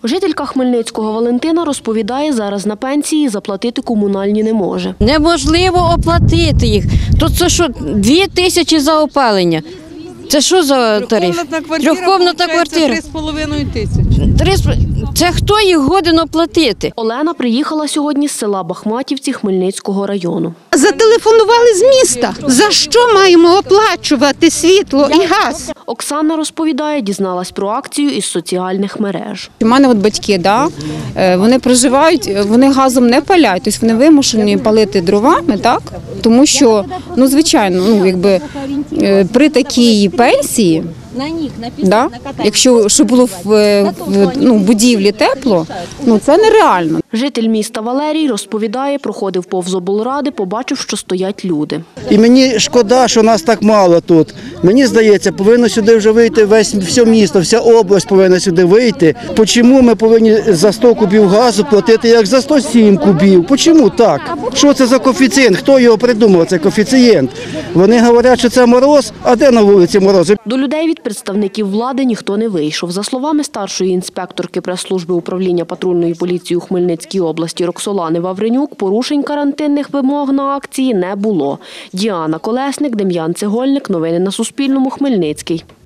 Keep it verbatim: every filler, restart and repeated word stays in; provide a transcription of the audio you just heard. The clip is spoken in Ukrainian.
Жителька Хмельницького Валентина розповідає, зараз на пенсії заплатити комунальні не може. Неможливо оплатити їх. Тут це що, дві тисячі за опалення. Це що за тариф? Трьохкомнатна квартира. три з половиною тисячі. Це хто їх годен оплатити? Олена приїхала сьогодні з села Бахматівці Хмельницького району. Зателефонували з міста. За що маємо оплачувати світло і газ? Оксана розповідає, дізналась про акцію із соціальних мереж. У мене от батьки, да, вони проживають, вони газом не палять, тобто вони вимушені палити дровами, так? Тому що, ну, звичайно, ну, якби при такій пенсії, да, якщо щоб було в, в ну, будівлі тепло, ну, це нереально. Житель міста Валерій розповідає, проходив повз облради, побачив, що стоять люди. І мені шкода, що нас так мало тут. Мені здається, повинно сюди вже вийти весь, все місто, вся область повинна сюди вийти. Чому ми повинні за сто кубів газу платити, як за сто сім кубів? Чому так? Що це за коефіцієнт? Хто його придумав, цей коефіцієнт? Вони говорять, що це мороз, а де на вулиці мороз? До людей від представників влади ніхто не вийшов. За словами старшої інспекторки прес-служби управління патрульної поліції у Хмельницькій області Роксолани Вавренюк, порушень карантинних вимог на акції не було. Діана Колесник, Дем'ян Цегольник. Новини на Суспільному. Хмельницький.